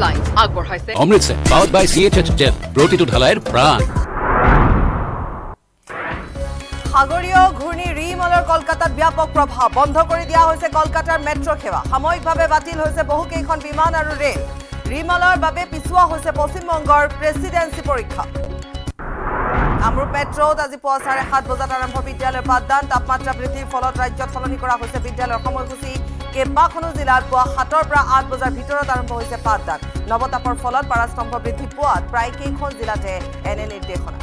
Headlines আগবঢ়াইছে Amritsar powered by CHH Gel প্ৰতিটো ঢালাইৰ প্ৰাণ সাগৰীয় ঘূৰ্ণী ৰিমলৰ কলকাতাত ব্যাপক প্ৰভাৱ বন্ধ কৰি দিয়া হৈছে কলকাতাৰ মেট্ৰ' সেৱা সাময়িকভাৱে বাতিল হৈছে বহু কেইখন বিমান আৰু ৰেল ৰিমলৰ বাবে পিছুৱা হৈছে পশ্চিমবংগৰ প্ৰেসিডেন্সি পৰীক্ষা কামৰূপ মেট্ৰত আজি পুৱা 7:30 বজাত আৰম্ভ বিদ্যালয়ৰ পাঠদান তাপমাত্ৰা বৃদ্ধিৰ ফলত ৰাজ্যত সলনি কৰা হৈছে বিদ্যালয়ৰ সময়সূচী কেইবাখনো জিলাত পুৱা 7 পৰা 8 বজাৰ ভিতৰত আৰম্ভ হৈছে পাঠদান নৱতাপৰ ফলত পাৰাস্তম্ভ বৃদ্ধি পোৱাত প্ৰায় কেইখন জিলাতে এনে নিৰ্দেশনা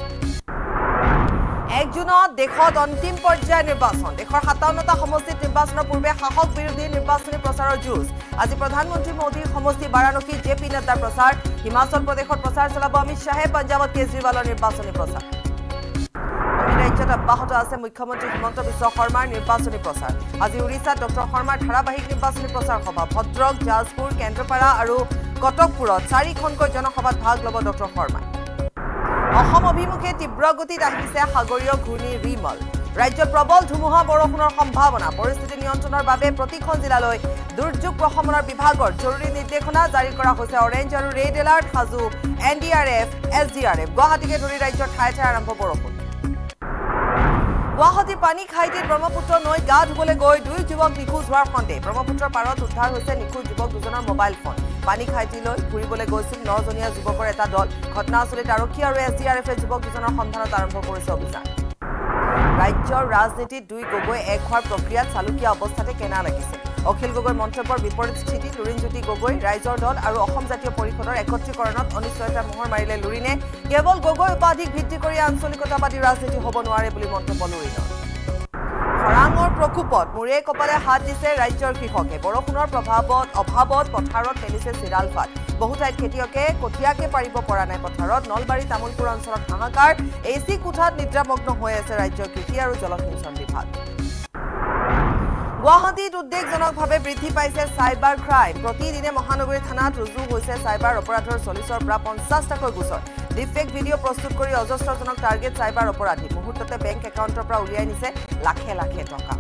1 জুনত দেশত অন্তিম পৰ্যায়ৰ নিৰ্বাচন দেশৰ 57টা সমষ্টিত নিৰ্বাচনৰ পূৰ্বে শাসক বিৰোধী নিৰ্বাচনী প্ৰচাৰৰ যুঁজ আজি প্ৰধানমন্ত্ৰী মোদীৰ সমষ্টি বাৰাণসী জেপি নাড্ডাৰ প্ৰচাৰ হিমাচল প্ৰদেশত প্ৰচাৰ চলাব অমিত শ্বাহে পঞ্জাৱত কেজৰিৱালৰ নিৰ্বাচনী প্ৰচাৰ ৰাজ্যত অব্যাহত আছে মুখ্যমন্ত্ৰী হিমন্ত বিশ্ব শৰ্মাৰ নিৰ্বাচনী প্ৰচাৰ আজি উৰিষ্যাত ডক্টৰ শৰ্মাৰ ধাৰাবাহিক নিৰ্বাচনী প্ৰচাৰ সভা ভদ্ৰক জাজপুৰ কেন্দ্ৰপাৰা আৰু কটকপুৰত 4খনকৈ জনসভাত ভাগ ল'ব ডক্টৰ শৰ্মা অসম অভিমুখে তীব্ৰ গতিত আহিছে সাগৰীয় ঘূৰ্ণী ৰিমল ৰাজ্যত প্ৰবল ধুমুহা বৰষুণৰ সম্ভাৱনা পৰিস্থিতি নিয়ন্ত্ৰণৰ বাবে প্ৰতিখন জিলালৈ দুৰ্যোগ প্ৰশমনৰ বিভাগৰ জৰুৰী নিৰ্দেশনা জাৰি কৰা হৈছে অৰেঞ্জ আৰু ৰেড এলাৰ্ট সাজু এনডিআৰএফ এছডিআৰএফ গুৱাহাটীকে ধৰি ৰাজ্যৰ ঠায়ে ঠায়ে আৰম্ভ বৰষুণ গুৱাহাটীৰ পানীখাইটিত ব্ৰহ্মপুত্ৰ নৈত গা ধুবলৈ গৈ 2 যুৱক নিখোজ হোৱাৰ সন্দেহ ব্ৰহ্মপুত্ৰৰ পাৰত উদ্ধাৰ হৈছে নিখোজ যুৱক দুজনৰ মোবাইল ফোন পানীখাইটিলৈ ঘূৰিবলৈ গৈছিল 9জনীয়া যুৱকৰ এটা দল ঘটনাস্থলীত আৰক্ষী আৰু এছডিআৰএফে যুৱক দুজনৰ সন্ধানত আৰম্ভ কৰিছে অভিযান ৰাজ্যৰ ৰাজনীতিত 2 গগৈ এক হোৱাৰ প্ৰক্ৰিয়াত চালুকীয়া অৱস্থাতে কেনা লাগিছে অখিল গগৈৰ মন্তব্যৰ বিপৰীত স্থিতি লুৰিণজ্যোতি গগৈ ৰাইজৰ দল আৰু অসম জাতীয় পৰিষদৰ একত্ৰীকৰণত অনিশ্চয়তাৰ মোহৰ মাৰিলে লুৰিণে কেৱল গগৈ উপাধিক ভিত্তি কৰি আঞ্চলিকতাবাদী ৰাজনীতি হ'ব নোৱাৰে বুলি মন্তব্য লুৰিণৰ খৰাঙৰ প্ৰকোপত মূৰে কপালে হাত দিছে ৰাজ্যৰ কৃষকে বৰষুণৰ অভাৱত পথাৰত পেলিছে চিৰালফাট বহু ঠাইত খেতিয়কে কঠিয়াকে পাৰিব পৰা নাই পথাৰত নলবাৰী তামুলপুৰ অঞ্চলত হাহাকাৰ এচি কোঠাত নিদ্ৰামগ্ন হৈ আছে ৰাজ্যৰ কৃষি আৰু জলসিঞ্চন বিভাগ গুৱাহাটীত উদ্বেগজনকভাৱে বৃদ্ধি পাইছে চাইবাৰ ক্ৰাইম প্ৰতিদিনে মহানগৰী থানাত ৰুজু হৈছে চাইবাৰ অপৰাধৰ 40ৰ পৰা 50টাকৈ গোচৰ ডিফেক্ট ভিডিঅ' প্ৰস্তুত কৰি অজস্ৰজনক টাৰ্গেট চাইবাৰ অপৰাধী মুহূৰ্ততে বেংক একাউণ্টৰ পৰা উলিয়াই নিছে লাখে লাখে টকা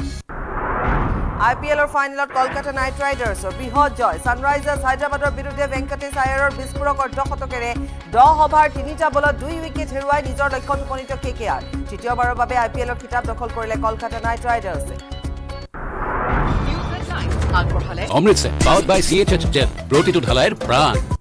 আইপিএলৰ ফাইনেলত কলকাতা নাইট ৰাইডাৰ্ছৰ বৃহৎ জয় ছানৰাইজাৰ্ছ হায়দৰাবাদৰ বিৰুদ্ধে ভেংকটেশ আয়াৰৰ বিস্ফোৰক অৰ্ধশতকেৰে 10 অভাৰ 3টা বলত 2 উইকেট হেৰুৱাই নিজৰ লক্ষ্যত উপনীত কেকেআৰ তৃতীয়বাৰৰ বাবে আইপিএলৰ খিতাপ দখল কৰিলে কলকাতা নাইট ৰাইডাৰ্ছে Amritsar powered by CHH Gel প্ৰতিটো ঢালাইৰ প্ৰাণ